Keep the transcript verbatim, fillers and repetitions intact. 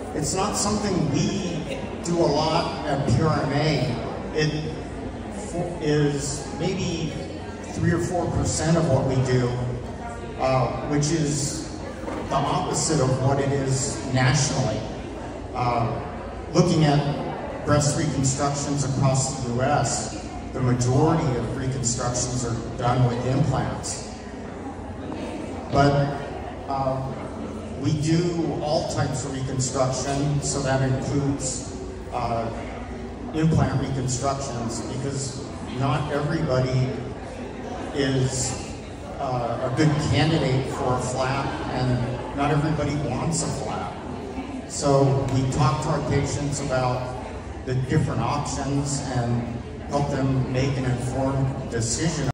it's not something we do a lot at P R M A. It is maybe three or four percent of what we do, uh, which is the opposite of what it is nationally. Uh, looking at breast reconstructions across the U S, the majority of reconstructions are done with implants. But uh, we do all types of reconstruction, so that includes uh, implant reconstructions, because not everybody is uh, a good candidate for a flap, and not everybody wants a flap. So we talk to our patients about the different options and help them make an informed decision.